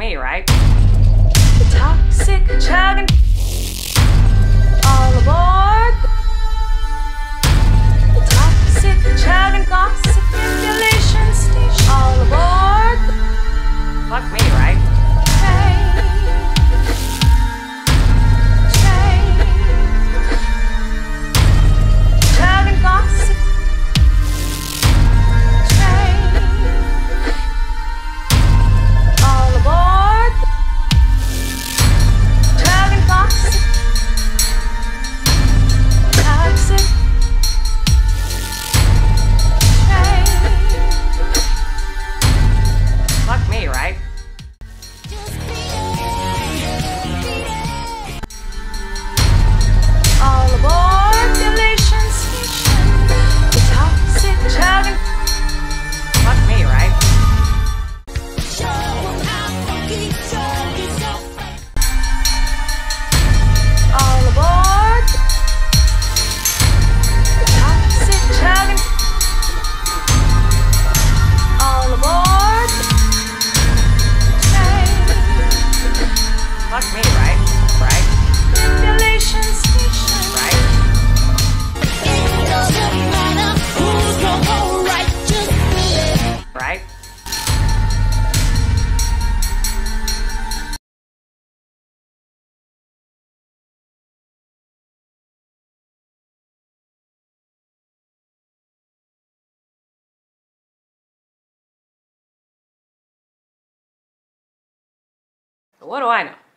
me, right? The toxic chugging. All aboard. The toxic chugging gossip manipulation station. All aboard. Fuck me, right? Chugging gossip. All aboard. Chugging gossip. Toxic. Fuck me, right? All aboard the elation station. The toxic chugging. Fuck me, right? All aboard the toxic chugging. All aboard. Fuck me, right? Right? Manipulation station. Right? It doesn't matter who's wrong or right, just do it. Right? What do I know?